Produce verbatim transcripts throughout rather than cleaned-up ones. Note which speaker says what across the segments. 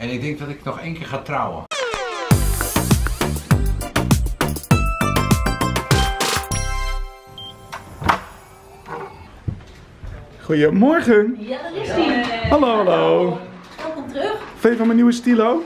Speaker 1: En ik denk dat ik nog één keer ga trouwen.
Speaker 2: Goedemorgen.
Speaker 3: Ja, daar is die.
Speaker 2: Hallo, hallo.
Speaker 3: Welkom terug.
Speaker 2: Vind je van mijn nieuwe stilo?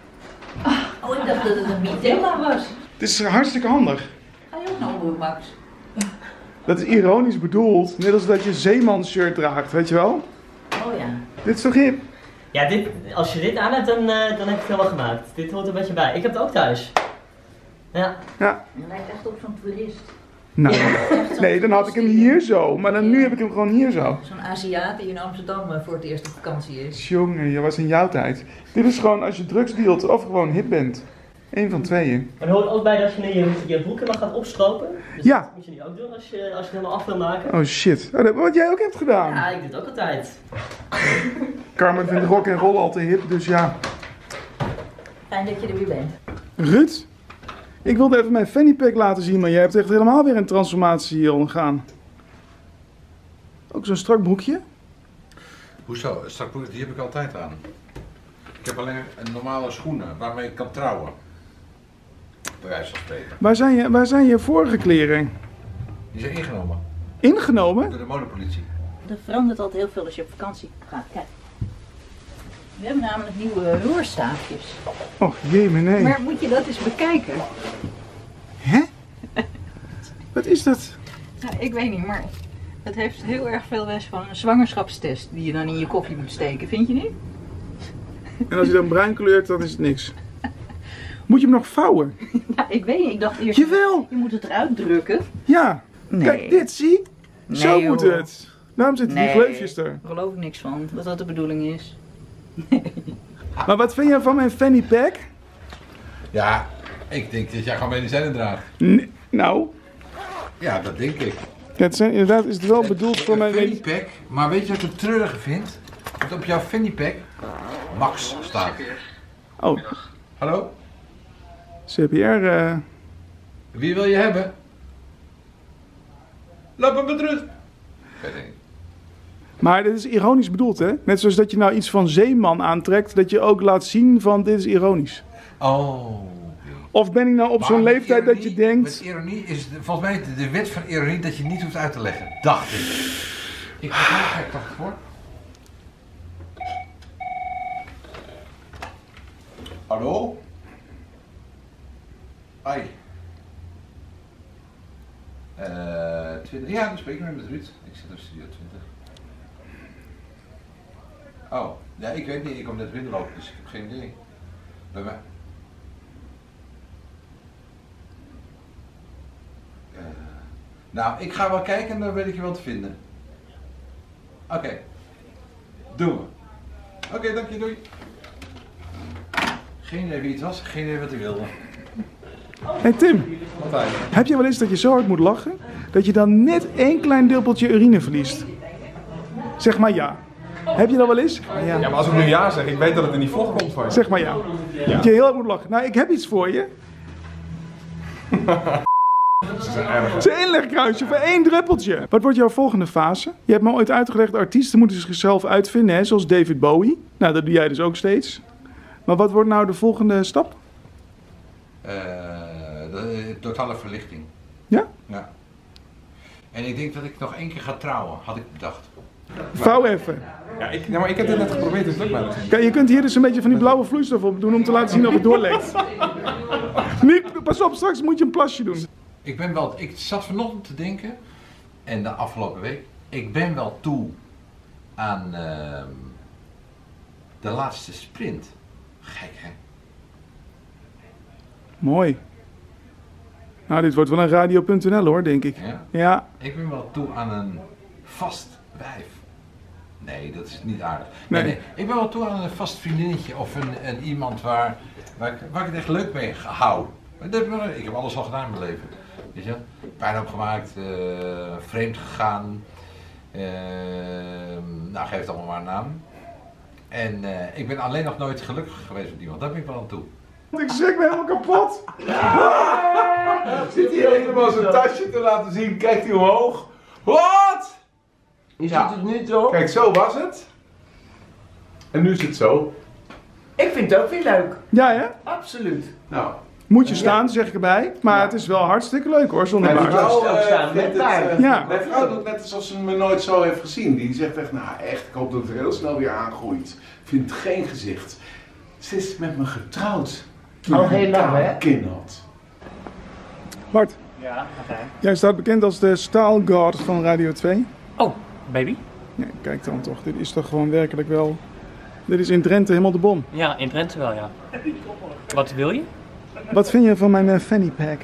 Speaker 3: Oh, ik dacht dat het een Mitella was.
Speaker 2: Het is hartstikke handig.
Speaker 3: Ga je ook nou doen, Max?
Speaker 2: Dat is ironisch bedoeld. Net als dat je zeemansshirt draagt, weet je wel?
Speaker 3: Oh ja.
Speaker 2: Dit is toch hip?
Speaker 4: Ja, dit, als je dit aan hebt, dan, uh, dan heb je het helemaal gemaakt. Dit hoort er een beetje bij. Ik heb het ook thuis. Ja.
Speaker 2: Ja.
Speaker 3: Je lijkt echt op zo'n toerist.
Speaker 2: Nou, nee, dan had ik hem hier zo. Maar dan, nu heb ik hem gewoon hier zo.
Speaker 3: Zo'n Aziat die in Amsterdam voor het eerst op vakantie is.
Speaker 2: Jongen, je was in jouw tijd. Dit is gewoon als je drugs dealt of gewoon hip bent. Eén van tweeën.
Speaker 4: Maar er hoort ook bij dat je nu je, je broek helemaal gaat opstropen. Dus
Speaker 2: Ja.
Speaker 4: dat moet je nu ook doen als je, als je het helemaal af wil maken.
Speaker 2: Oh shit. Oh, dat, wat jij ook hebt gedaan.
Speaker 4: Ja, ik doe het ook altijd.
Speaker 2: Carmen vindt rock en roll al te hip, dus ja.
Speaker 3: Fijn dat je er weer bent.
Speaker 2: Ruud, ik wilde even mijn fanny pack laten zien, maar jij hebt echt helemaal weer een transformatie ondergaan. Ook zo'n strak broekje?
Speaker 1: Hoezo? Strak broek, die heb ik altijd aan. Ik heb alleen een normale schoenen waarmee ik kan trouwen. Bij wijze van spreken.
Speaker 2: Waar zijn je, waar zijn je vorige kleren?
Speaker 1: Die zijn ingenomen.
Speaker 2: Ingenomen?
Speaker 1: Door de modepolitie.
Speaker 3: Er verandert altijd heel veel als je op vakantie gaat. Kijk. We hebben namelijk nieuwe roerstaafjes.
Speaker 2: Och jee, maar nee.
Speaker 3: Maar moet je dat eens bekijken?
Speaker 2: Hè? Wat is dat?
Speaker 3: Nou, ik weet niet, maar het heeft heel erg veel weg van een zwangerschapstest die je dan in je koffie moet steken, vind je niet?
Speaker 2: En als je dan bruin kleurt, dan is het niks. Moet je hem nog vouwen?
Speaker 3: Nou, ik weet niet, ik dacht eerst,
Speaker 2: Jawel!
Speaker 3: je moet het eruit drukken.
Speaker 2: Ja.
Speaker 3: Nee.
Speaker 2: Kijk, dit zie.
Speaker 3: Nee,
Speaker 2: Zo moet
Speaker 3: joh.
Speaker 2: het. Daarom zitten die
Speaker 3: Nee.
Speaker 2: gleufjes er.
Speaker 3: Daar geloof ik niks van, dat dat de bedoeling is.
Speaker 2: Maar wat vind jij van mijn fanny pack?
Speaker 1: Ja, ik denk dat jij gewoon medicijnen draagt.
Speaker 2: Nee, nou,
Speaker 1: Ja, dat denk ik.
Speaker 2: het zijn, inderdaad is het wel bedoeld voor mijn...
Speaker 1: fanny pack, maar weet je wat ik het treurige vind? Dat op jouw fanny pack Max staat.
Speaker 2: Oh,
Speaker 1: Hallo?
Speaker 2: C P R. eh
Speaker 1: Wie wil je hebben? Loop hem met rust. Weet ik niet.
Speaker 2: Maar dit is ironisch bedoeld, hè? Net zoals dat je nou iets van zeeman aantrekt, dat je ook laat zien van dit is ironisch.
Speaker 1: Oh.
Speaker 2: Of ben ik nou op
Speaker 1: Maar
Speaker 2: zo'n
Speaker 1: met
Speaker 2: leeftijd dat je
Speaker 1: ironie-
Speaker 2: denkt...
Speaker 1: Met ironie is de- volgens mij de, de wet van ironie dat je niet hoeft uit te leggen. Dacht ik. Ik ben heel gek, dacht ik hoor. Hallo? Ai. Eh, twintig. Ja, dan spreek ik met Ruud. Ik zit op studio twintig. Oh, ja, ik weet niet. Ik kom net binnenlopen, dus ik heb geen idee. Bij mij. Uh, nou, ik ga wel kijken en dan weet ik je wel te vinden. Oké. Okay. Doen we. Oké, okay, dank je, doei. Geen idee wie het was, geen idee wat ik wilde.
Speaker 2: Hé hey Tim, heb je wel eens dat je zo hard moet lachen, dat je dan net één klein druppeltje urine verliest? Zeg maar ja. Heb je dat wel eens? Ja.
Speaker 5: Ja, maar als ik nu ja zeg, ik weet dat het er niet voorkomt van je.
Speaker 2: Zeg maar ja. Dat je heel hard moet lachen. Nou, ik heb iets voor je. Het is een inlegkruisje voor één druppeltje. Wat wordt jouw volgende fase? Je hebt me ooit uitgelegd, artiesten moeten zichzelf uitvinden, hè? Zoals David Bowie. Nou, dat doe jij dus ook steeds. Maar wat wordt nou de volgende stap?
Speaker 1: Uh, de totale verlichting.
Speaker 2: Ja?
Speaker 1: Ja. En ik denk dat ik nog één keer ga trouwen, had ik bedacht.
Speaker 2: Vouw even.
Speaker 5: Ja, ik, ja, maar ik heb dit net geprobeerd, dus het lukt mij niet.
Speaker 2: Kijk, je kunt hier dus een beetje van die blauwe vloeistof op doen om te laten zien of het doorlekt. Niet, pas op, straks moet je een plasje doen.
Speaker 1: Ik ben wel, ik zat vanochtend te denken, en de afgelopen week, ik ben wel toe aan uh, de laatste sprint. Gek hè?
Speaker 2: Mooi. Nou, dit wordt wel een radio punt n l hoor, denk ik.
Speaker 1: Ja?
Speaker 2: Ja.
Speaker 1: Ik ben wel toe aan een vast wijf. Nee, dat is niet aardig.
Speaker 2: Nee.
Speaker 1: Nee, nee. Ik ben wel toe aan een vast vriendinnetje of een, een iemand waar, waar, ik, waar ik het echt leuk mee hou. Ik heb alles al gedaan in mijn leven. Weet je? Pijn opgemaakt, uh, vreemd gegaan. Uh, nou, geef het allemaal maar een naam. En uh, ik ben alleen nog nooit gelukkig geweest met iemand. Daar ben ik wel aan toe.
Speaker 2: Ik schrik me helemaal kapot.
Speaker 5: Zit hier helemaal zijn tasje te laten zien, kijkt hij omhoog. Wat?
Speaker 6: Je ziet het nu toch?
Speaker 5: Kijk, zo was het. En nu is het zo.
Speaker 6: Ik vind het ook weer leuk.
Speaker 2: Ja, hè?
Speaker 6: Absoluut.
Speaker 5: Nou.
Speaker 2: Moet je staan, zeg ik erbij. Maar het is wel hartstikke leuk hoor, zonder
Speaker 5: Mijn
Speaker 2: baard.
Speaker 5: vrouw,
Speaker 6: ook
Speaker 5: eh,
Speaker 6: staan
Speaker 5: vindt
Speaker 6: met baard.
Speaker 5: het, eh,
Speaker 2: Ja.
Speaker 5: Mijn vrouw doet net alsof ze me nooit zo heeft gezien. Die zegt echt, nou echt, ik hoop dat het heel snel weer aangroeit. Vindt geen gezicht. Ze is met me getrouwd. Toen
Speaker 6: Al
Speaker 5: ik
Speaker 6: heel
Speaker 5: een
Speaker 6: lang, hè?
Speaker 5: kaal kind had.
Speaker 2: Bart,
Speaker 4: Ja, Martijn.
Speaker 2: jij staat bekend als de staalgod van Radio twee.
Speaker 4: Oh, baby?
Speaker 2: Ja, kijk dan toch, dit is toch gewoon werkelijk wel... Dit is in Drenthe helemaal de bom.
Speaker 4: Ja, in Drenthe wel, ja. Wat wil je?
Speaker 2: Wat vind je van mijn uh, fanny pack?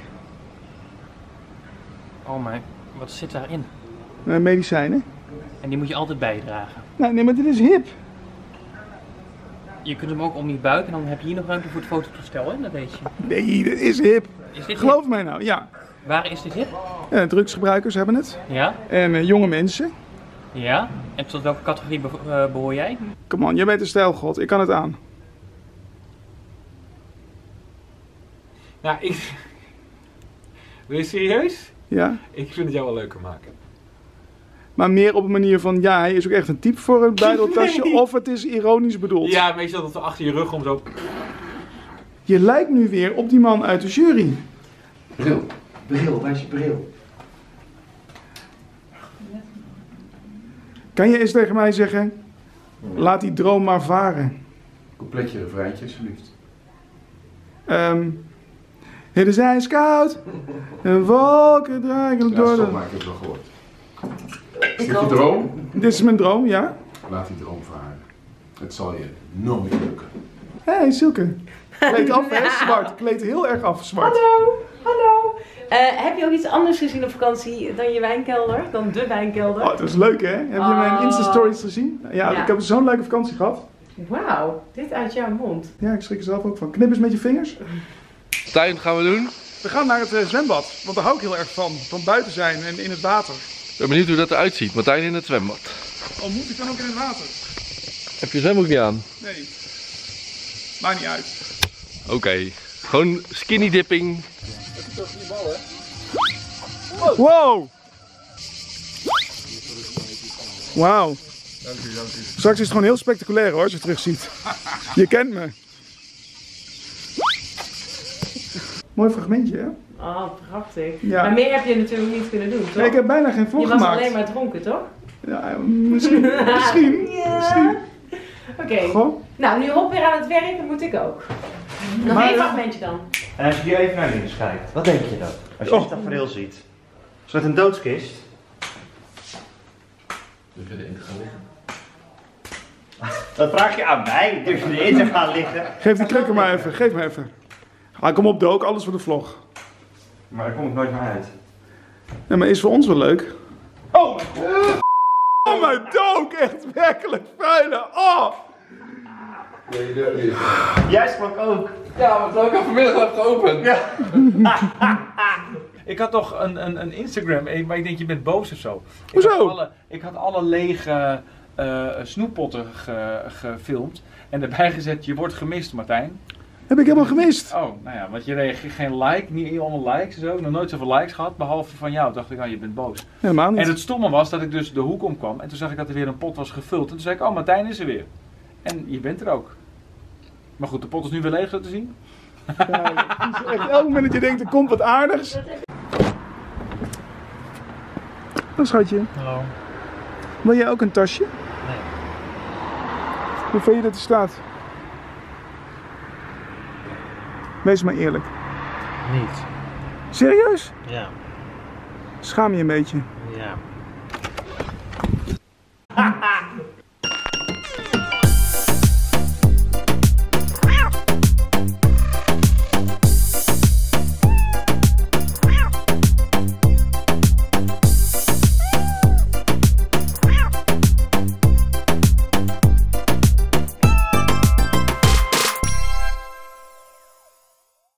Speaker 4: Oh, maar wat zit daarin?
Speaker 2: Uh, medicijnen?
Speaker 4: En die moet je altijd bijdragen.
Speaker 2: Nou, nee, maar dit is hip.
Speaker 4: Je kunt hem ook om je buik en dan heb je hier nog ruimte voor het fototoestel, hè? Dat weet je.
Speaker 2: Nee, dit is hip.
Speaker 4: Is dit
Speaker 2: Geloof
Speaker 4: hip?
Speaker 2: mij nou, ja.
Speaker 4: Waar is dit hip?
Speaker 2: Uh, drugsgebruikers hebben het.
Speaker 4: Ja?
Speaker 2: En uh, jonge mensen.
Speaker 4: Ja? En tot welke categorie beho uh, behoor jij?
Speaker 2: Come on, jij bent een stijlgod. Ik kan het aan.
Speaker 7: Nou, ik... Ben je serieus?
Speaker 2: Ja?
Speaker 7: Ik vind het jou wel leuker maken.
Speaker 2: Maar meer op een manier van, ja, hij is ook echt een type voor een buideltasje. Nee. Of het is ironisch bedoeld.
Speaker 7: Ja, meestal dat we achter je rug om zo...
Speaker 2: Je lijkt nu weer op die man uit de jury.
Speaker 5: Bril. Bril, waar is je bril?
Speaker 2: Kan je eens tegen mij zeggen, laat die droom maar varen.
Speaker 5: Completje refreintje, alsjeblieft.
Speaker 2: Um, het is ijskoud en wolken dragen
Speaker 5: Ja,
Speaker 2: door
Speaker 5: stop
Speaker 2: de...
Speaker 5: maar, ik heb het wel gehoord. Is dit je droom?
Speaker 2: Dit is mijn droom, ja.
Speaker 5: Laat die droom varen. Het zal je nooit lukken.
Speaker 2: Hé, hey, Silke. Kleed af, hè, zwart. Kleed heel erg af, zwart.
Speaker 8: Hallo, hallo. Uh, heb je ook iets anders gezien op vakantie dan je wijnkelder? Dan de wijnkelder?
Speaker 2: Oh, dat is leuk, hè? Heb je
Speaker 8: Oh.
Speaker 2: mijn Insta-stories gezien? Ja,
Speaker 8: Ja.
Speaker 2: ik heb zo'n leuke vakantie gehad.
Speaker 8: Wauw, dit uit jouw mond.
Speaker 2: Ja, ik schrik er zelf ook van. Knip eens met je vingers.
Speaker 9: Stijn, gaan we doen?
Speaker 2: We gaan naar het uh, zwembad, want daar hou ik heel erg van. Van buiten zijn en in het water.
Speaker 9: Ik ben benieuwd hoe dat eruit ziet. Martijn in het zwembad.
Speaker 2: Oh, moet ik dan ook in het water?
Speaker 9: Heb je zwembroek niet aan?
Speaker 2: Nee. Maakt niet uit.
Speaker 9: Oké. Okay. Gewoon skinny dipping.
Speaker 2: Wow! Wauw. Straks is het gewoon heel spectaculair hoor, als je het terug ziet. Je kent me. Mooi fragmentje, hè?
Speaker 8: Oh, prachtig.
Speaker 2: Ja.
Speaker 8: Maar meer heb je natuurlijk niet kunnen doen, toch?
Speaker 2: Nee, ik heb bijna geen vlog
Speaker 8: je was
Speaker 2: gemaakt.
Speaker 8: alleen maar dronken, toch?
Speaker 2: Ja, misschien. Misschien.
Speaker 8: Ja.
Speaker 2: Misschien.
Speaker 8: Oké.
Speaker 2: Okay.
Speaker 8: Nou, nu hop weer aan het werk, dat moet ik ook. Nog
Speaker 2: Maar,
Speaker 8: één
Speaker 2: uh,
Speaker 8: fragmentje dan.
Speaker 10: En als je hier even naar links kijkt, wat denk je dan? Als je
Speaker 2: Oh.
Speaker 10: dit tafereel ziet. Is dat een doodskist?
Speaker 5: Durf je erin te gaan liggen?
Speaker 10: Dat vraag je aan mij, durf je erin te gaan liggen?
Speaker 2: Geef die krukken maar even, geef me even. Ah, kom op, Dook, alles voor de vlog.
Speaker 10: Maar daar kom ik nooit meer uit.
Speaker 2: Ja, maar is voor ons wel leuk. Oh mijn god! Oh mijn Dook, echt werkelijk vuile. Oh!
Speaker 5: Nee, dat is
Speaker 10: Jij sprak ook.
Speaker 1: Ja, maar het ook al vanmiddag even geopend.
Speaker 10: Ja.
Speaker 7: Ik had toch een, een, een Instagram, eh, maar ik denk je bent boos of zo. Ik
Speaker 2: Hoezo?
Speaker 7: Had alle, ik had alle lege uh, snoeppotten ge, gefilmd en erbij gezet, je wordt gemist, Martijn.
Speaker 2: Heb ik helemaal gemist.
Speaker 7: Oh, nou ja, want je reageert geen like, niet allemaal likes en zo. Nog nooit zoveel likes gehad, behalve van jou. Dacht ik, oh, je bent boos.
Speaker 2: Helemaal niet.
Speaker 7: En het stomme was dat ik dus de hoek omkwam en toen zag ik dat er weer een pot was gevuld. En toen zei ik, oh, Martijn is er weer. En je bent er ook. Maar goed, de pot is nu weer leeg, zo te zien.
Speaker 2: Ja, het is echt elk moment dat je denkt, er komt wat aardigs. Oh, schatje.
Speaker 4: Hallo.
Speaker 2: Wil jij ook een tasje?
Speaker 4: Nee.
Speaker 2: Hoe vind je dat er staat? Wees maar eerlijk.
Speaker 4: Niet.
Speaker 2: Serieus?
Speaker 4: Ja.
Speaker 2: Schaam je een beetje?
Speaker 4: Ja.